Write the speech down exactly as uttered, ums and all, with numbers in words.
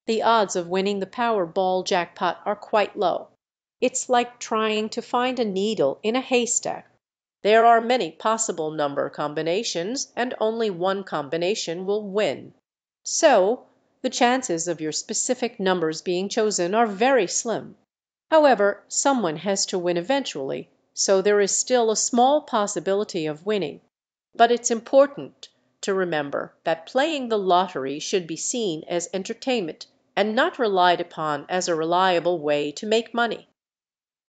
The odds of winning the Powerball jackpot are quite low. It's like trying to find a needle in a haystack. There are many possible number combinations, and only one combination will win. So the chances of your specific numbers being chosen are very slim. However, someone has to win eventually, so there is still a small possibility of winning. But it's important to remember that playing the lottery should be seen as entertainment and not relied upon as a reliable way to make money.